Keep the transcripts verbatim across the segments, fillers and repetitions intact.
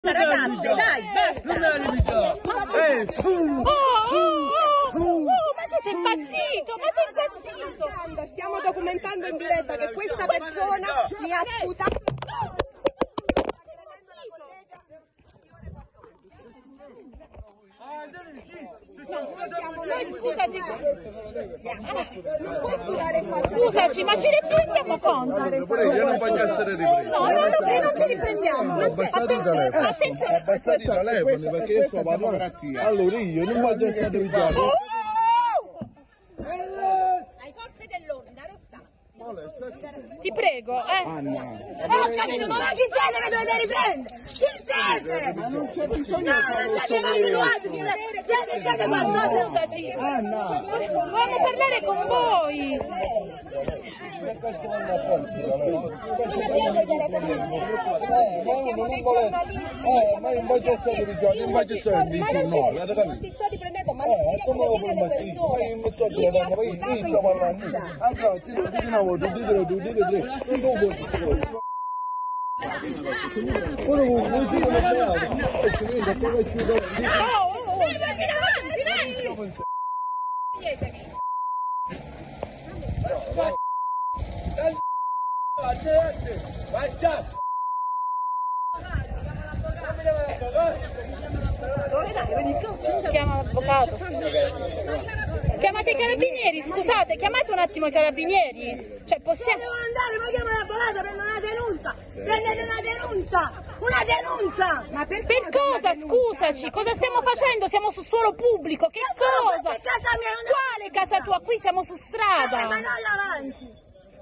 Ragazze, dai, basta! Non è limitato! Eh, tu! Oh, oh, oh, ma tu sei impazzito, ma sei impazzito! Stiamo documentando in diretta che questa persona mi ha sputato. Noi scusaci, Non puoi sputare in faccia. scusaci, ma ci rendiamo conto? Io non voglio essere ripreso. No, no, no, noi non ti riprendiamo. Abbassate i telefoni. Attenzione. Abbassate i telefoni perché io sto parlando. Allora io non voglio essere ripreso. Ai forze dell'ordine, arrestati. Ti prego, eh. Oh, capito, ma chi siete che dovete riprendere? Chi siete? Ma non c'è bisogno. No, non c'è bisogno. Siete, siete qualcosa. Vogliamo parlare con voi. Che cazzo vanno a farci? Eh, ma non voglio essere ripreso, non voglio essere ripreso. Non ti sto riprendendo, ma non Eh, ti come lo puoi le mettere? persone. Io non so che la ma io sto parlando. Anche oggi lo dico una volta, ditelo tu, ditelo tu, non lo vuoi dire. Quello vuoi dire una brava, e si vede come chiudere. Oh, oh, oh. Vai già! Chiama l'avvocato. Chiamate i carabinieri, scusate, chiamate un attimo i carabinieri. Cioè, possiamo... Devo andare, poi chiamo l'avvocato, prendo una denuncia. Prendete una denuncia. Una denuncia. Ma per, Per cosa? Scusaci, cosa stiamo facendo? Siamo su suolo pubblico, che cosa? Questa è casa mia, non è Quale casa tua? Qui siamo su Eh, ma strada. non avanti.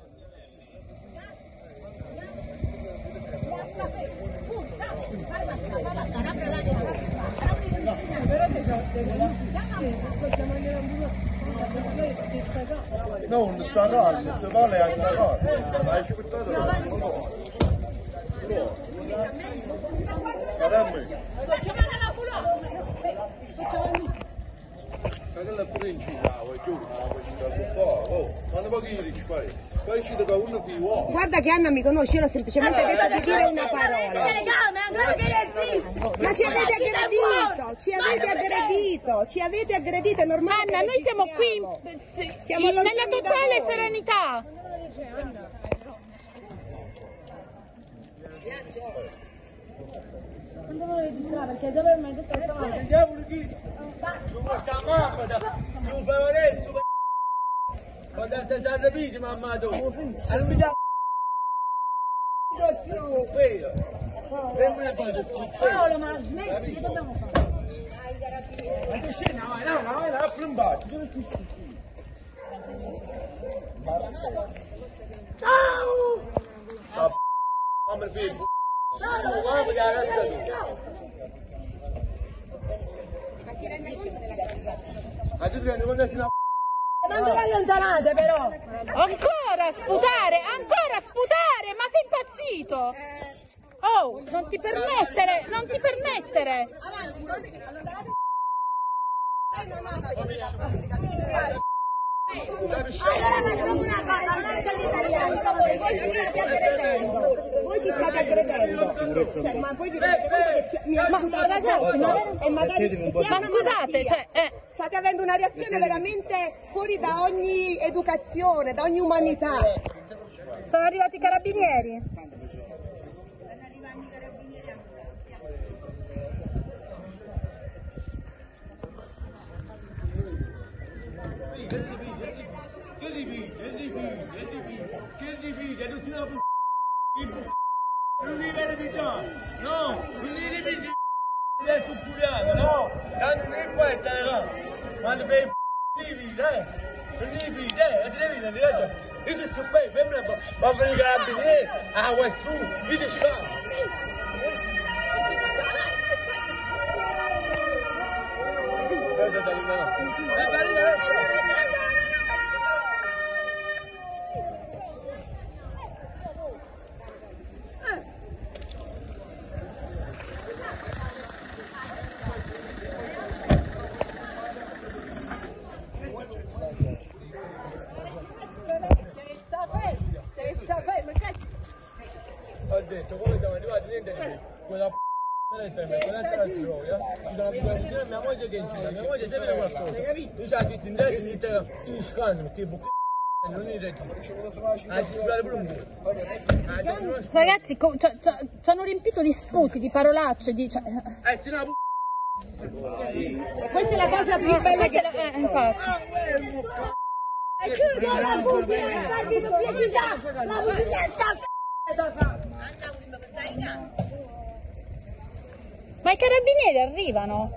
No, non sta cosa, se vale anche la cosa. Ma hai aspettato? Caramba! Sto chiamando l'ambulanza. Sto chiamando. Ma che la pure in città, vuoi giù? Oh, ma non puoi dire poi. Poi ci deve uno più uomo. Guarda che Anna mi conosce, io l'ho semplicemente detto di dire una parola. Ma ci avete aggredito, ci avete aggredito, ci avete aggredito, è normale. Anna, noi siamo qui in- Siamo in- nella lontani da totale voi. serenità. Non devo registrare perché già mi hai detto che stavo Andiamo qui! Tu vuoi chiamare? Tu fai adesso! Quando sei stato visto, mamma tu! Non mi dà... Paolo, ma smetti, che dobbiamo fare? Ma che scena, vai, no, no, vai, apri un bacio! Ciao! Sta mamma figlio! Mamma che ragazza tu! Ma si rende conto della gravità? Ma tu ti rendi conto che sei una... Ma non vi allontanate però! Ancora sputare, ancora sputare, ma sei impazzito? Oh, non ti permettere, non ti permettere. Avanti, allontanate. Lei non ha una cosa. Allora facciamo una cosa, non avete l'italiano, voi ci state aggredendo, voi ci state aggredendo, cioè, ma voi vi rendete conto che ci- mi ha sputato ragazzi, addosso? ma- E magari Ma siamo una scusate, malattia. cioè, eh, State avendo una reazione veramente fuori da ogni educazione, da ogni umanità. sono arrivati i carabinieri. Che divide, che divide, che divide, che divide, non si dà più non li verità, no, non li ripeti è suppurato, no, tanto non puoi stare ma ne fai divide, eh, non li ripeti, eh, e te ne vedi, ne vedi, io ti sto bene, femmina, ma per i carabinieri, ah, vai su, io ti sto. Guarda, dai, no, eh, dai, dai. Ho detto, come siamo arrivati niente di più. Quella p***a mia moglie che incide, mia moglie se vede qualcosa, tu sai che ti indretti, ti te ti scanno, perché non è Ragazzi, ci hanno riempito di sputi, di parolacce, di... Cioè... Eh, se no... Questa è la cosa più bella che... Eh, infatti. E chiudo la pubblica, guardi pubblicità, la pubblicità Ma i carabinieri arrivano.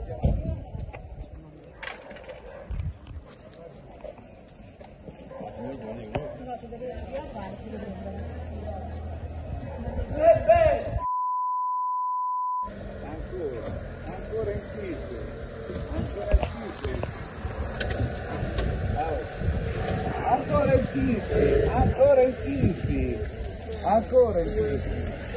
Ancora, ancora insiste, ancora insiste. Ancora insisti, ancora insisti, ancora insisti.